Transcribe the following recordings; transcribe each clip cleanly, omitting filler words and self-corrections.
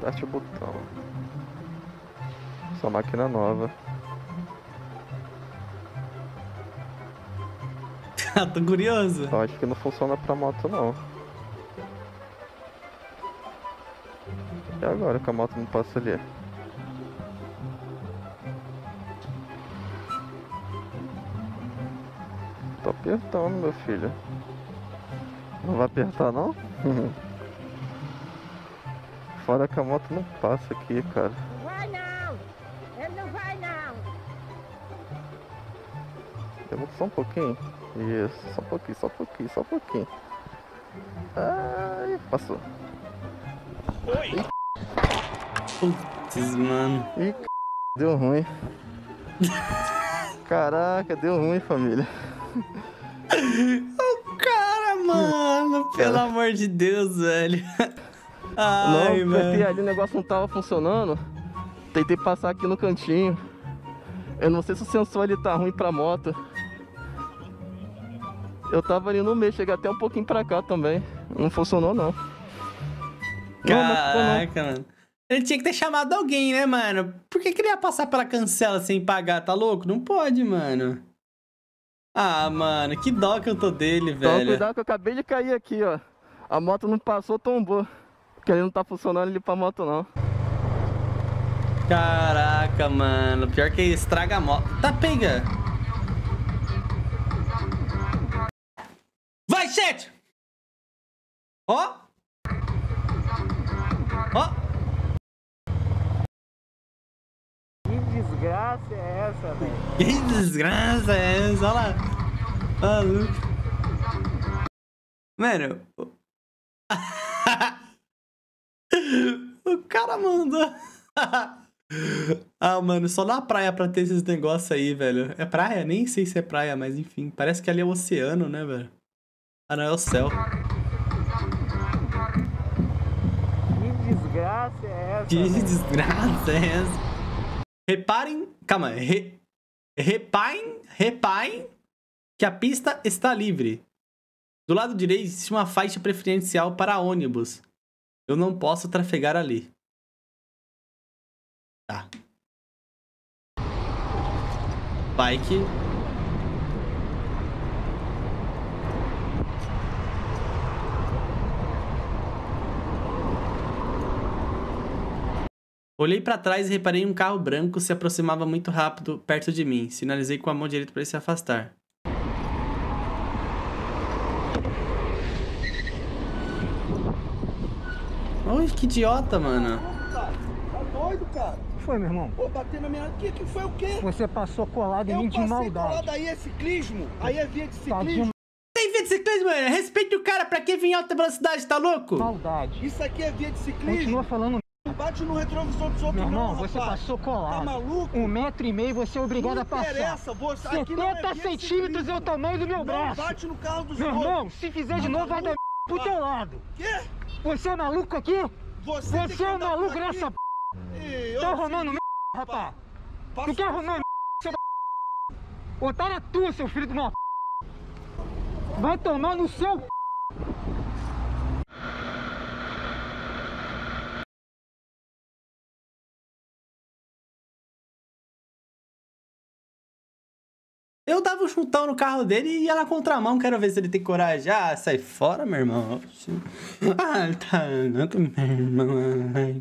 Aperte o botão. Sua máquina nova. Tô curioso. Eu acho que não funciona pra moto, não. E agora que a moto não passa ali? Tô apertando, meu filho. Não vai apertar, não? Fora que a moto não passa aqui, cara. Não vai não! Ele não vai não! Levanta só um pouquinho. Isso, só um pouquinho, só um pouquinho, só um pouquinho. Ai, passou. Oi! Putz, mano. Ih, deu ruim. Caraca, deu ruim, família. O cara, mano. Pelo amor de Deus, velho. Ai, Não, apertei mano. ali, o negócio não tava funcionando. Tentei passar aqui no cantinho. Eu não sei se o sensor ali tá ruim pra moto. Eu tava ali no meio, cheguei até um pouquinho pra cá também. Não funcionou, não. Caraca, mano. Ele tinha que ter chamado alguém, né, mano? Por que que ele ia passar pela cancela sem pagar? Tá louco? Não pode, mano. Ah, mano, que dó que eu tô dele, Então, velho. cuidado que eu acabei de cair aqui, ó. A moto não passou, tombou. Porque ele não tá funcionando ali pra moto, não. Caraca, mano. Pior que estraga a moto. Tá, pega. Vai, chat! Ó. Ó. Que desgraça é essa, velho? Que desgraça é essa? Olha lá. Maluco. Mano. O cara mandou. Ah, mano, só na praia pra ter esses negócios aí, velho. É praia? Nem sei se é praia, mas enfim. Parece que ali é o oceano, né, velho? Ah, não, é o céu. Que desgraça é essa? Que desgraça é essa? Reparem. Calma, reparem que a pista está livre. Do lado direito existe uma faixa preferencial para ônibus. Eu não posso trafegar ali. Tá. Bike. Olhei pra trás e reparei um carro branco se aproximava muito rápido perto de mim. Sinalizei com a mão direita para ele se afastar. Oi, que idiota, mano. Tá doido, cara? O que foi, meu irmão? Pô, bater na minha... Que foi o quê? Você passou colado em mim Eu de passei maldade. colado, aí é ciclismo. Aí é via de Tá de ciclismo. Tem via de ciclismo, mano. Respeite o cara. Pra que vir em alta velocidade, tá louco? maldade. Isso aqui é via de ciclismo. Continua falando. Não bate no retrovisor dos outros, Meu irmão, não, você rapaz. passou colado. Tá maluco? 1,5 m você é obrigado Não a passar. interessa, você... Aqui não é 70 via de centímetros ciclismo. é o tamanho do meu Não braço. bate no carro dos Meu outros. irmão, se fizer de novo, vai dar pro teu lado. Quê? Você é maluco aqui? Você tem que Você é andar por maluco aqui. nessa Ei, Tá ô, arrumando filho, rapaz? passa- Tu quer arrumar seu Otário é tu, seu filho de uma Vai tomar no seu Eu dava um chutão no carro dele e ia na contramão. Quero ver se ele tem coragem. Ah, sai fora, meu irmão. Ah, tá. Não, meu irmão.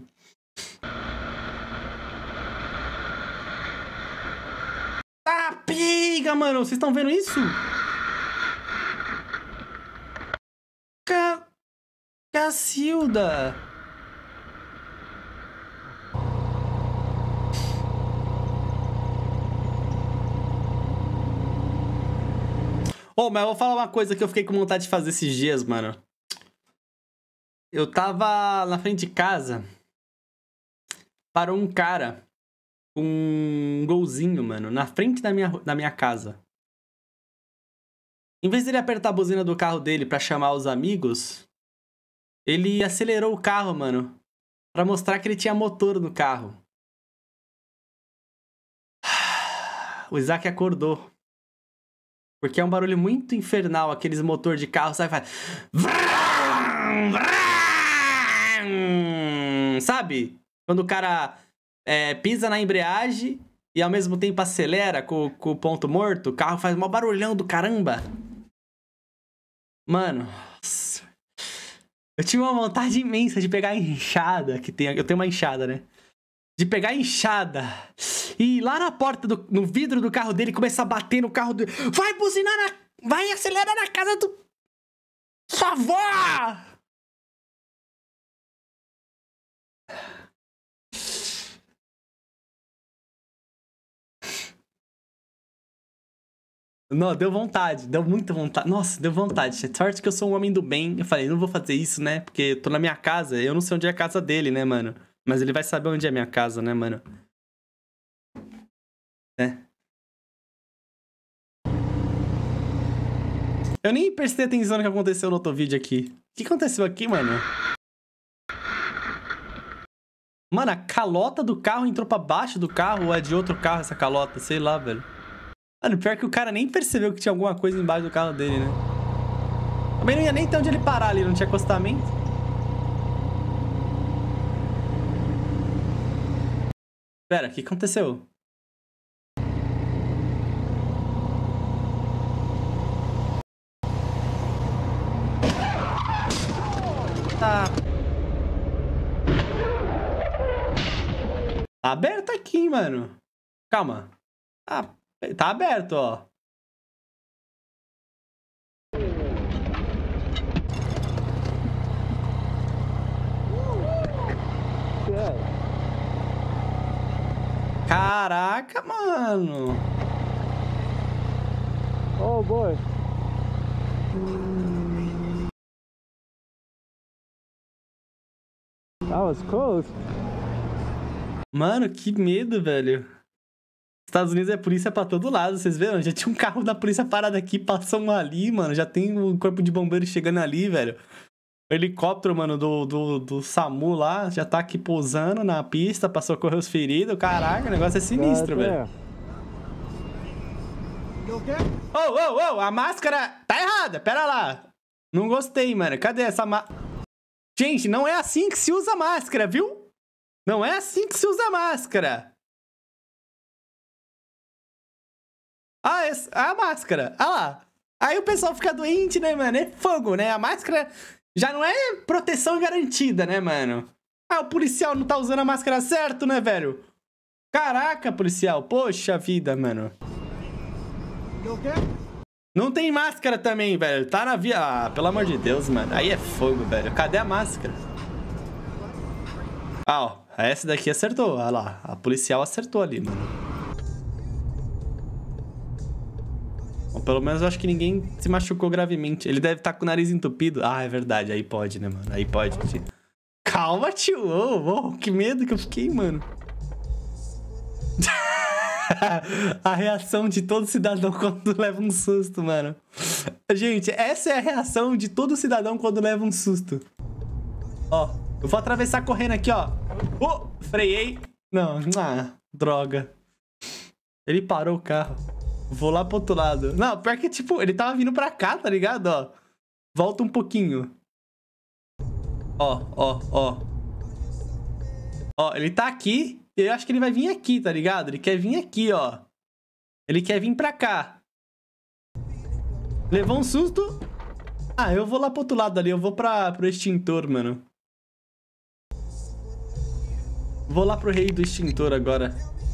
Ah, piga, mano. Vocês estão vendo isso? Cacilda. Ô, mas eu vou falar uma coisa que eu fiquei com vontade de fazer esses dias, mano. Eu tava na frente de casa. Parou um cara com um golzinho, mano, na frente da minha casa. Em vez dele apertar a buzina do carro dele pra chamar os amigos, ele acelerou o carro, mano, pra mostrar que ele tinha motor no carro. O Isaac acordou. Porque é um barulho muito infernal, aqueles motor de carro, sabe? Faz... Sabe? Quando o cara pisa na embreagem e ao mesmo tempo acelera com o ponto morto, o carro faz um barulhão do caramba. Mano, nossa. Eu tive uma vontade imensa de pegar a enxada que tem. Eu tenho uma enxada, né? De pegar a enxada e ir lá na porta, no vidro do carro dele, começar a bater no carro dele. Vai buzinar vai acelerar na casa do sua avó! Não, deu vontade, deu muita vontade. Nossa, deu vontade. Sorte que eu sou um homem do bem. Eu falei, não vou fazer isso, né? Porque eu tô na minha casa. Eu não sei onde é a casa dele, né, mano? Mas ele vai saber onde é a minha casa, né, mano? Eu nem prestei atenção no que aconteceu no outro vídeo aqui. O que aconteceu aqui, mano? Mano, a calota do carro entrou pra baixo do carro ou é de outro carro essa calota? Sei lá, velho. Mano, pior que o cara nem percebeu que tinha alguma coisa embaixo do carro dele, né? Também não ia nem ter onde ele parar ali, não tinha acostamento. Pera, o que aconteceu? Tá aberto aqui, mano. Calma. Tá aberto, ó. Caraca, mano. Oh, boy. That was close. Mano, que medo, velho. Estados Unidos é polícia pra todo lado, vocês viram? Já tinha um carro da polícia parado aqui, passou um ali, mano. Já tem um corpo de bombeiro chegando ali, velho. O helicóptero, mano, do SAMU lá, já tá aqui pousando na pista pra socorrer os feridos. Caraca, o negócio é sinistro, velho. Ô, a máscara tá errada, pera lá. Não gostei, mano. Cadê essa máscara? Gente, não é assim que se usa máscara, viu? Não é assim que se usa máscara. A máscara. Ah lá. Aí o pessoal fica doente, né, mano? É fogo, né? A máscara já não é proteção garantida, né, mano? Ah, o policial não tá usando a máscara certo, né, velho? Caraca, policial. Poxa vida, mano. Não tem máscara também, velho. Tá na via... Ah, pelo amor de Deus, mano. Aí é fogo, velho. Cadê a máscara? Ah, ó. Essa daqui acertou. Olha lá. A policial acertou ali, mano. Bom, pelo menos eu acho que ninguém se machucou gravemente. Ele deve estar com o nariz entupido. Ah, é verdade. Aí pode, né, mano? Aí pode. Calma, tio. Oh, que medo que eu fiquei, mano. A reação de todo cidadão quando leva um susto, mano. Gente, essa é a reação de todo cidadão quando leva um susto. Ó, eu vou atravessar correndo aqui, ó. Freiei. Não, droga. Ele parou o carro. Vou lá pro outro lado. Não, pior que, tipo, ele tava vindo pra cá, tá ligado? Ó, volta um pouquinho. Ó, ele tá aqui. Eu acho que ele vai vir aqui, tá ligado? Ele quer vir aqui, ó. Ele quer vir pra cá. Levou um susto. Ah, eu vou lá pro outro lado ali. Eu vou pro extintor, mano. Vou lá pro rei do extintor agora.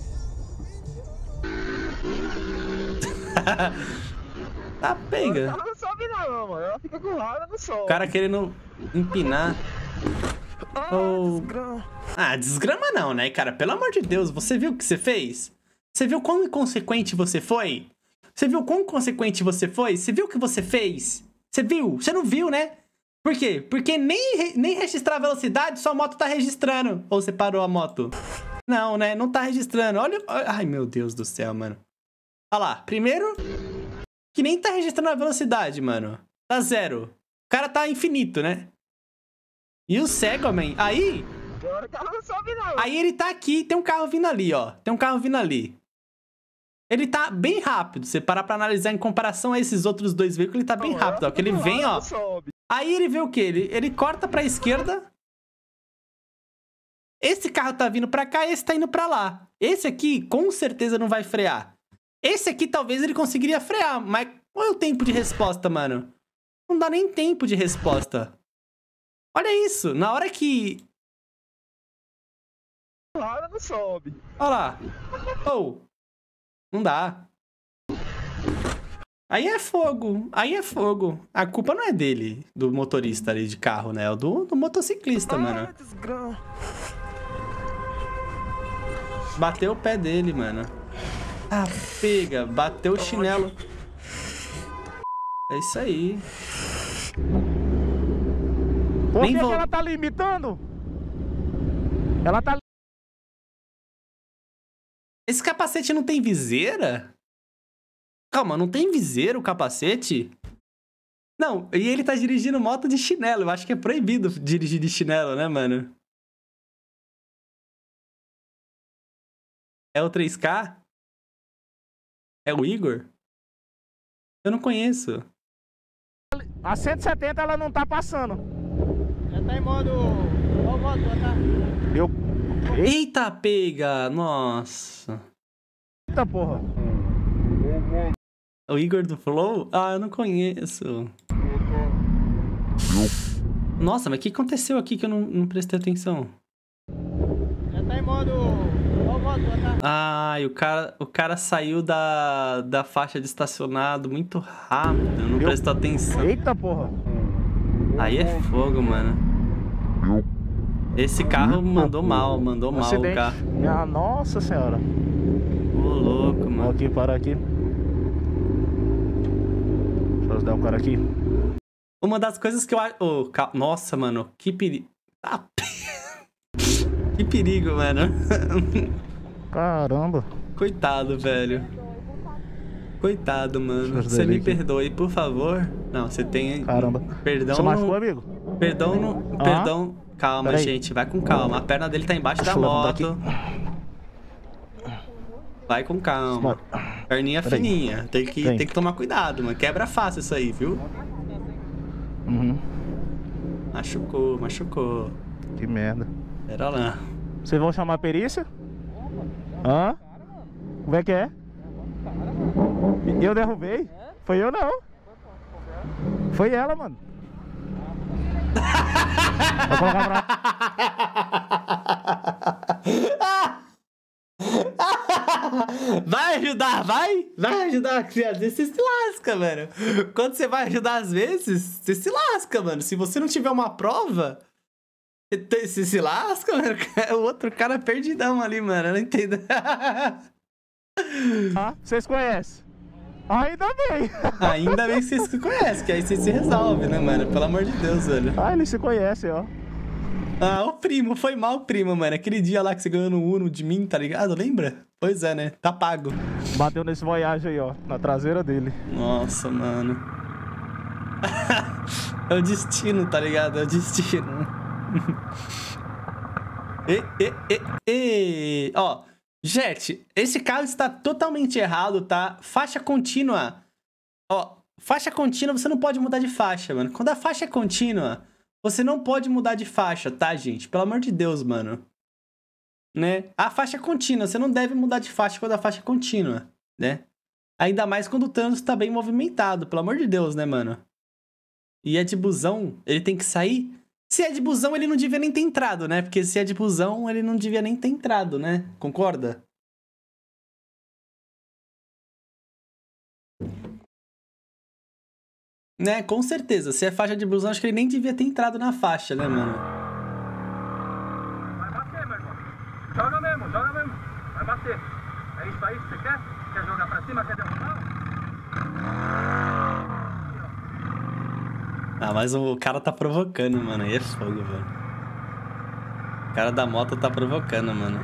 Tá, pega. Ela não sobe não, mano. Ela fica com raiva, não sobe. O cara querendo empinar. Desgrama não, né, cara? Pelo amor de Deus, você viu o que você fez? Você viu quão inconsequente você foi? Você viu quão inconsequente você foi? Você viu o que você fez? Você viu? Você não viu, né? Por quê? Porque nem registrar a velocidade sua moto tá registrando. Ou você parou a moto? Não, né? Não tá registrando. Olha... Ai, meu Deus do céu, mano. Olha lá. Primeiro, que nem tá registrando a velocidade, mano. Tá zero. O cara tá infinito, né? E o cego, man. Aí... Aí ele tá aqui, tem um carro vindo ali, ó. Tem um carro vindo ali. Ele tá bem rápido. Se parar pra analisar em comparação a esses outros dois veículos, ele tá bem rápido, ó. Que ele vem, ó. Aí ele vê o quê? Ele corta pra esquerda. Esse carro tá vindo pra cá e esse tá indo pra lá. Esse aqui, com certeza, não vai frear. Esse aqui, talvez ele conseguiria frear, mas qual é o tempo de resposta, mano? Não dá nem tempo de resposta. Olha isso, na hora que... Porrada não sobe. Olha lá. Oh, não dá. Aí é fogo, aí é fogo. A culpa não é dele, do motorista ali de carro, né? É do motociclista, mano. Bateu o pé dele, mano. Ah, pega, bateu o chinelo. É isso aí. Por Nem que vou- que ela tá limitando? Ela tá... Esse capacete não tem viseira? Calma, não tem viseira o capacete? Não, e ele tá dirigindo moto de chinelo. Eu acho que é proibido dirigir de chinelo, né, mano? É o 3K? É o Igor? Eu não conheço. A 170 ela não tá passando. Já tá em modo... Qual modo, tá? Eu... Eita, pega! Nossa. Eita, porra. O Igor do Flow? Ah, eu não conheço. Nossa, mas o que aconteceu aqui que eu não prestei atenção? Já tá em modo... Qual modo, tá? Ah, e o cara saiu da faixa de estacionado muito rápido, não prestou atenção. Eita, porra. Aí é fogo, mano. Esse carro mandou mal o Acidente. carro. Ah, nossa senhora. Ô, louco, mano. Aqui, para aqui. Deixa eu ajudar o cara aqui. Uma das coisas que eu acho... Nossa, mano, que perigo. Ah, que perigo, mano. Caramba. Coitado, velho. Coitado, mano. Deixa eu Você me aqui. perdoe, por favor. Não, você tem... Caramba. Perdão Você machucou, no... amigo? Perdão no... Ah? Perdão... Calma, Peraí. gente. Vai com calma. A perna dele tá embaixo Deixa da eu levantar moto. Vai com calma. Perninha Peraí. fininha. Tem Tem. que tomar cuidado, mano. Quebra fácil isso aí, viu? Uhum. Machucou. Que merda. Pera lá. Vocês vão chamar a perícia? Hã? Como é que é? Eu derrubei? Foi eu não. Foi ela, mano. Vou colocar Vai ajudar, vai? Vai ajudar, criança. Você se lasca, mano. Quando você vai ajudar às vezes, você se lasca, mano. Se você não tiver uma prova, você se lasca, mano. O outro cara perdidão ali, mano. Eu não entendo. Ah, vocês conhecem? Ainda bem. Ainda bem que vocês se conhecem, que aí você se resolve, né, mano? Pelo amor de Deus, velho. Ah, eles se conhecem, ó. Ah, o primo, foi mal o primo, mano. Aquele dia lá que você ganhou no Uno de mim, tá ligado? Lembra? Pois é, né? Tá pago. Bateu nesse Voyage aí, ó. Na traseira dele. Nossa, mano. É o destino, tá ligado? É o destino. Ó, gente, esse carro está totalmente errado, tá? Faixa contínua. Ó, faixa contínua, você não pode mudar de faixa, mano. Quando a faixa é contínua, você não pode mudar de faixa, tá, gente? Pelo amor de Deus, mano. Né? A faixa é contínua, você não deve mudar de faixa quando a faixa é contínua, né? Ainda mais quando o trânsito tá bem movimentado, pelo amor de Deus, né, mano? E é de busão, ele tem que sair. Se é de busão, ele não devia nem ter entrado, né? Porque se é de busão, ele não devia nem ter entrado, né? Concorda? Né? Com certeza. Se é faixa de busão, acho que ele nem devia ter entrado na faixa, né, mano? Vai bater, meu irmão. Joga mesmo. Vai bater. É isso aí que você quer? Quer jogar pra cima? Quer derrubar? Ah, mas o cara tá provocando, mano. Aí é fogo, velho. O cara da moto tá provocando, mano.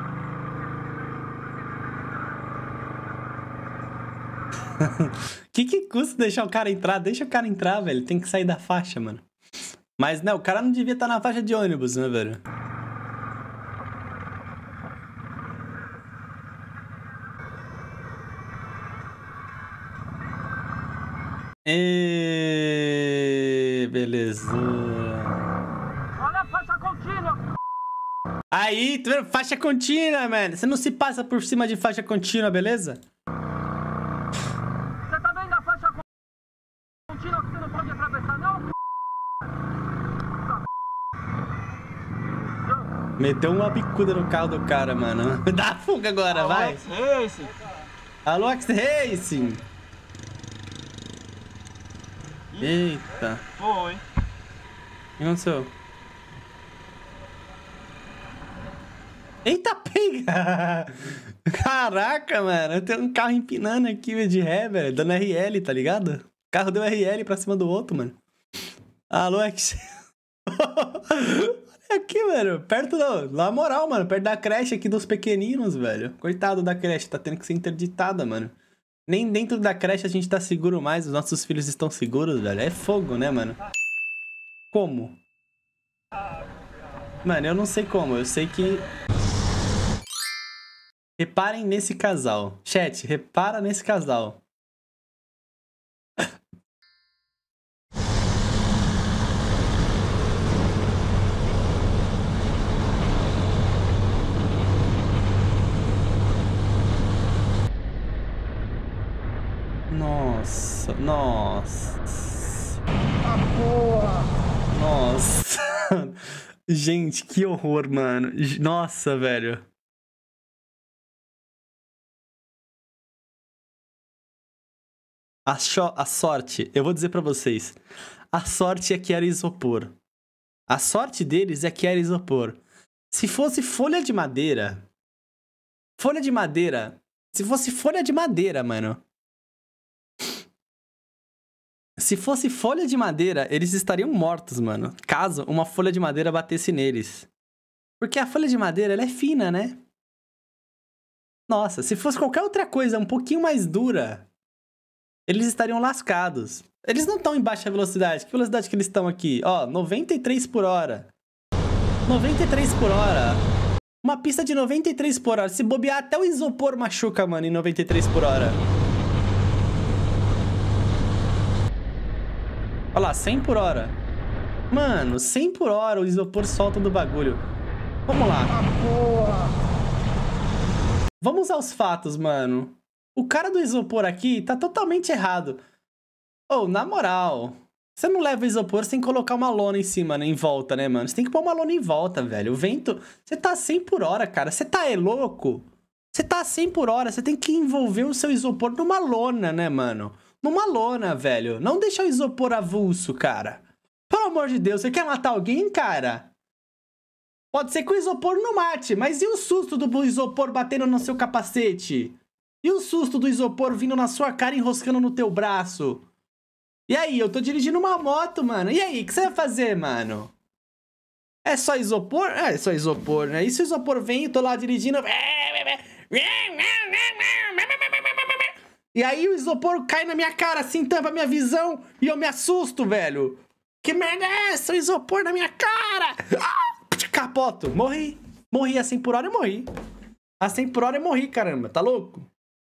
Que custa deixar o cara entrar? Deixa o cara entrar, velho. Tem que sair da faixa, mano. Mas, né, o cara não devia estar na faixa de ônibus, né, velho? Beleza. Olha a faixa contínua. Aí, tu vendo? Faixa contínua, mano. Você não se passa por cima de faixa contínua, beleza? Você tá vendo a faixa contínua que você não pode atravessar, não? Meteu uma bicuda no carro do cara, mano. Dá fuga agora, vai. Esse. Alô, X-Racing. Eita. Foi. O que aconteceu? Eita, pega! Caraca, mano. Tem um carro empinando aqui de ré, velho. Dando RL, tá ligado? O carro deu RL pra cima do outro, mano. Alô, X. Olha aqui, mano. Perto da... Na moral, mano. Perto da creche aqui dos pequeninos, velho. Coitado da creche. Tá tendo que ser interditada, mano. Nem dentro da creche a gente tá seguro mais. Os nossos filhos estão seguros, velho. É fogo, né, mano? Como? Mano, eu não sei como. Eu sei que... Reparem nesse casal. Chat, repara nesse casal. Nossa, nossa. Nossa. Gente, que horror, mano. Nossa, velho. A sorte, eu vou dizer pra vocês. A sorte é que era isopor. A sorte deles é que era isopor. Se fosse folha de madeira... Folha de madeira... Se fosse folha de madeira, mano... Se fosse folha de madeira, eles estariam mortos, mano. Caso uma folha de madeira batesse neles. Porque a folha de madeira, ela é fina, né? Nossa, se fosse qualquer outra coisa um pouquinho mais dura... Eles estariam lascados. Eles não estão em baixa velocidade. Que velocidade que eles estão aqui? Ó, 93 por hora. 93 por hora. Uma pista de 93 por hora. Se bobear, até o isopor machuca, mano, em 93 por hora. Olha lá, 100 por hora. Mano, 100 por hora o isopor solta do bagulho. Vamos lá. Vamos aos fatos, mano. O cara do isopor aqui tá totalmente errado. Ô, na moral, você não leva o isopor sem colocar uma lona em cima, né, em volta, né, mano? Você tem que pôr uma lona em volta, velho. O vento... Você tá a 100 por hora, cara. Você tá louco? Você tá a 100 por hora. Você tem que envolver o seu isopor numa lona, né, mano? Numa lona, velho. Não deixa o isopor avulso, cara. Pelo amor de Deus, você quer matar alguém, cara? Pode ser que o isopor não mate, mas e o susto do isopor batendo no seu capacete? E o susto do isopor vindo na sua cara e enroscando no teu braço? E aí, eu tô dirigindo uma moto, mano. E aí, o que você vai fazer, mano? É só isopor? É só isopor, né? E se o isopor vem, eu tô lá dirigindo... E aí o isopor cai na minha cara, assim, tampa a minha visão e eu me assusto, velho. Que merda é essa? O isopor na minha cara! Ah! Capoto. Morri. Morri a 100 por hora, eu morri. A 100 por hora eu morri, caramba. Tá louco?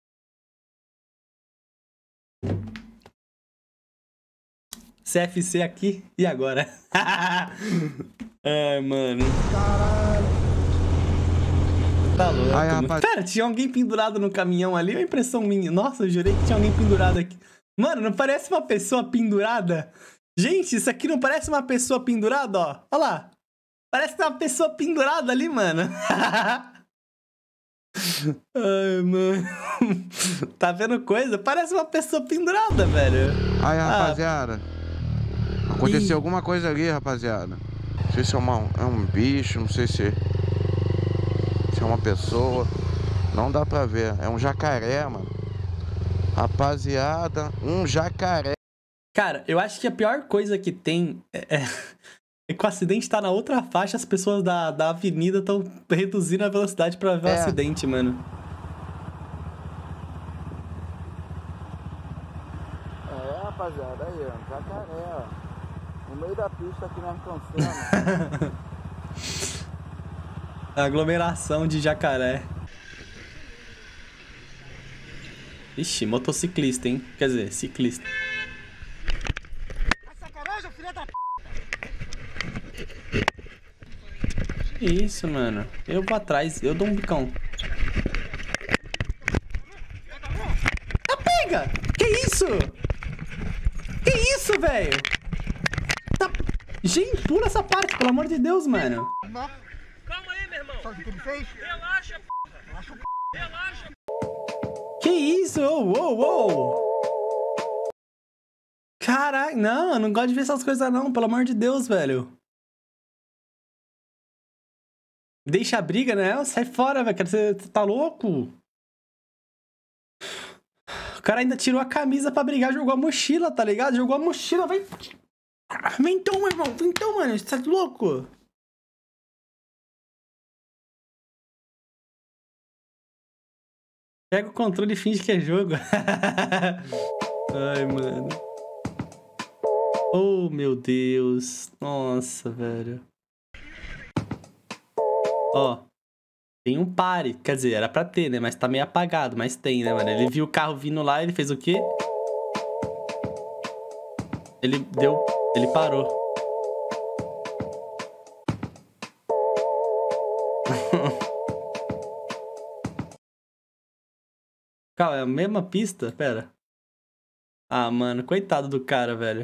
CFC aqui e agora. É, mano. Caralho. Tá louco. Ai, rapaz. Pera, tinha alguém pendurado no caminhão ali ou impressão minha? Nossa, eu jurei que tinha alguém pendurado aqui. Mano, não parece uma pessoa pendurada? Gente, isso aqui não parece uma pessoa pendurada, ó. Olha lá. Parece uma pessoa pendurada ali, mano. Ai, mano. Tá vendo coisa? Parece uma pessoa pendurada, velho. Aí, rapaziada. Aconteceu alguma coisa ali, rapaziada. Não sei se é um bicho, não sei se é uma pessoa. Não dá pra ver. É um jacaré, mano. Rapaziada, um jacaré. Cara, eu acho que a pior coisa que tem é que o acidente tá na outra faixa, as pessoas da avenida estão reduzindo a velocidade pra ver o acidente, mano. É, rapaziada, aí, ó, um jacaré, ó. No meio da pista aqui na cancela. Aglomeração de jacaré. Ixi, motociclista, hein? Quer dizer, ciclista. isso, mano? Eu vou atrás, eu dou um bicão. Ah, pega! Que isso? Que isso, velho? Tá... Gente, pula essa parte, pelo amor de Deus, mano. Calma aí, meu irmão. Sabe o que ele fez? Relaxa, p***. Relaxa. Que isso? Uou. Caralho, não, eu não gosto de ver essas coisas não, pelo amor de Deus, velho. Deixa a briga, né? Sai fora, velho, você tá louco? O cara ainda tirou a camisa pra brigar, jogou a mochila, tá ligado? Jogou a mochila, vai... Vem então, meu irmão, vem então, mano, você tá louco? Pega o controle e finge que é jogo. Ai, mano. Oh, meu Deus. Nossa, velho. Ó. Tem um pare. Quer dizer, era pra ter, né? Mas tá meio apagado. Mas tem, né, mano? Ele viu o carro vindo lá, ele fez o quê? Ele deu... Ele parou. Calma, é a mesma pista? Pera. Ah, mano, coitado do cara, velho.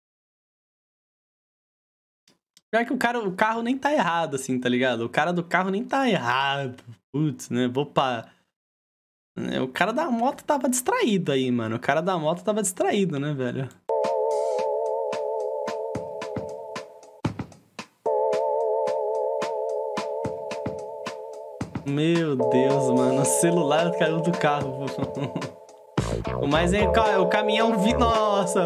Pior que o carro nem tá errado, assim, tá ligado? O cara do carro nem tá errado. Putz, né? Vou pra... O cara da moto tava distraído aí, mano. O cara da moto tava distraído, né, velho? Meu Deus, mano. O celular caiu do carro. Mas é o caminhão Nossa!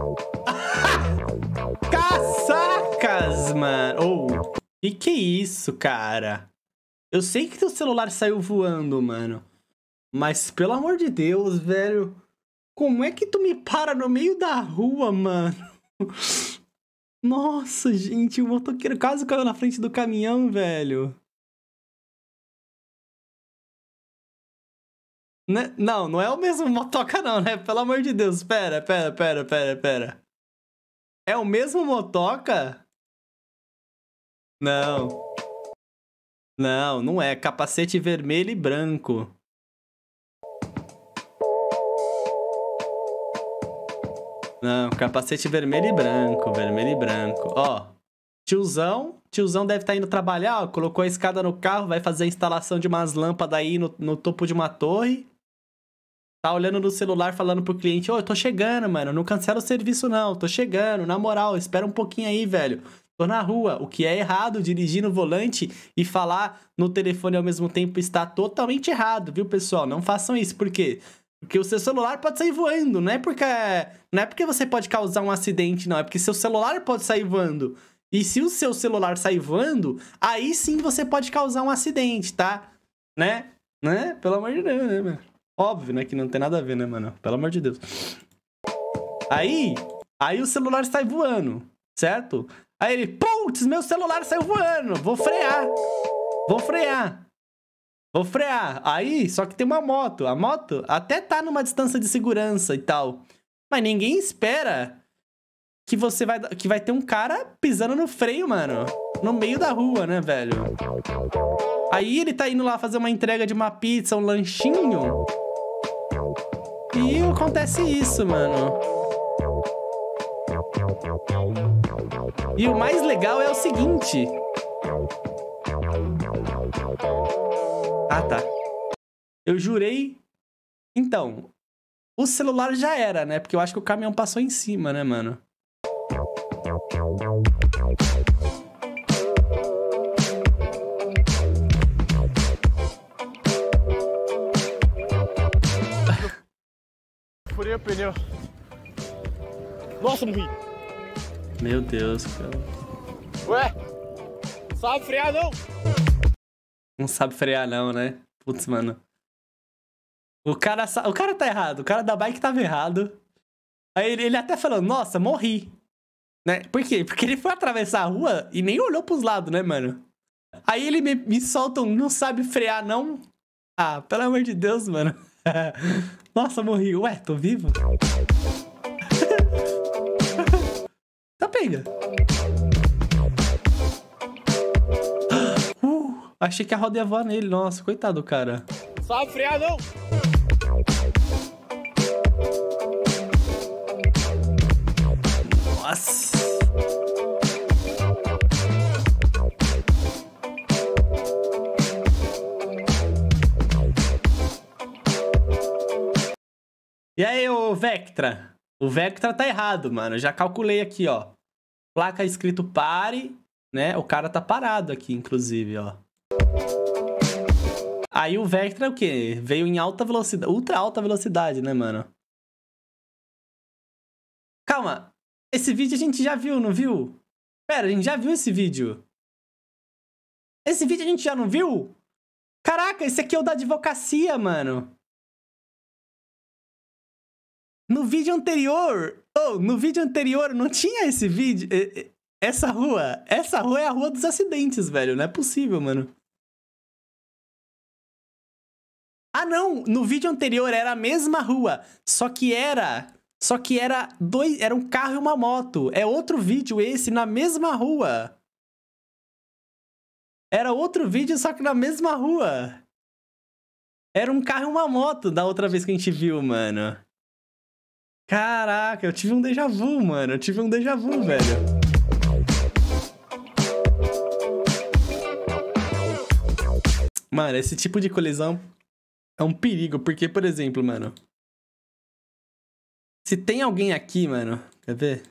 Caçacas, mano! Oh, que é isso, cara? Eu sei que teu celular saiu voando, mano. Mas, pelo amor de Deus, velho. Como é que tu me para no meio da rua, mano? Nossa, gente. O motoqueiro quase caiu na frente do caminhão, velho. Né? Não, não é o mesmo motoca não, né? Pelo amor de Deus, pera. É o mesmo motoca? Não. Não é. Capacete vermelho e branco. Não, capacete vermelho e branco. Ó, tiozão deve estar indo trabalhar, ó, colocou a escada no carro, vai fazer a instalação de umas lâmpadas aí no topo de uma torre. Tá olhando no celular, falando pro cliente, ô, eu tô chegando, mano, não cancela o serviço não, tô chegando, na moral, espera um pouquinho aí, velho. Tô na rua, o que é errado, dirigir no volante e falar no telefone ao mesmo tempo está totalmente errado, viu, pessoal? Não façam isso, por quê? Porque o seu celular pode sair voando, não é porque você pode causar um acidente, não, é porque seu celular pode sair voando. E se o seu celular sair voando, aí sim você pode causar um acidente, tá? Né? Pelo amor de Deus, né, mano? Óbvio, né? Que não tem nada a ver, né, mano? Pelo amor de Deus. Aí o celular sai voando, certo? Aí ele, putz, meu celular saiu voando. Vou frear. Aí, só que tem uma moto. A moto até tá numa distância de segurança e tal. Mas ninguém espera que vai ter um cara pisando no freio, mano. No meio da rua, né, velho? Aí ele tá indo lá fazer uma entrega de uma pizza, um lanchinho. E acontece isso, mano. E o mais legal é o seguinte. Ah, tá. Eu jurei... Então, o celular já era, né? Porque eu acho que o caminhão passou em cima, né, mano? Furei o pneu. Nossa, morri. Meu Deus, cara. Ué? Sabe frear não? Não sabe frear não, né? Putz, mano. O cara tá errado. O cara da bike tava errado. Aí ele até falou, nossa, morri. Né? Por quê? Porque ele foi atravessar a rua e nem olhou pros lados, né, mano? Aí ele me solta um, não sabe frear não? Ah, pelo amor de Deus, mano. Nossa, morri. Ué, tô vivo? Tá pega. Achei que a roda ia voar nele. Nossa, coitado do cara. Sabe frear, não? Nossa. E aí, ô Vectra? O Vectra tá errado, mano. Eu já calculei aqui, ó. Placa escrito pare, né? O cara tá parado aqui, inclusive, ó. Aí o Vectra é o quê? Veio em alta velocidade, ultra alta velocidade, né, mano? Calma. Esse vídeo a gente já viu, não viu? Pera, a gente já viu esse vídeo. Esse vídeo a gente já não viu? Caraca, esse aqui é o da advocacia, mano. No vídeo anterior... Oh, no vídeo anterior não tinha esse vídeo... Essa rua é a rua dos acidentes, velho. Não é possível, mano. Ah, não! No vídeo anterior era a mesma rua. Só que era era um carro e uma moto. É outro vídeo esse, na mesma rua. Era outro vídeo, só que na mesma rua. Era um carro e uma moto da outra vez que a gente viu, mano. Caraca, eu tive um déjà vu, mano. Eu tive um déjà vu, velho. Mano, esse tipo de colisão é um perigo, porque, por exemplo, mano... Se tem alguém aqui, mano... Quer ver?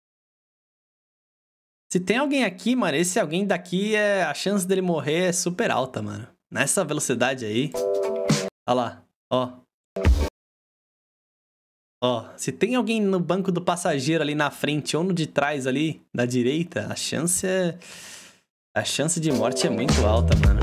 Se tem alguém aqui, mano, esse alguém daqui, a chance dele morrer é super alta, mano. Nessa velocidade aí... Olha lá, ó. Ó, se tem alguém no banco do passageiro ali na frente ou no de trás ali, da direita, a chance de morte é muito alta, mano.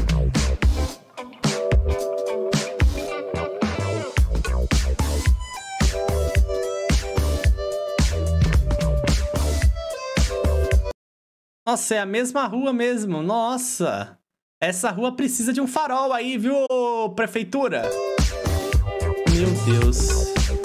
Nossa, é a mesma rua mesmo. Nossa. Essa rua precisa de um farol aí, viu, prefeitura? Meu Deus.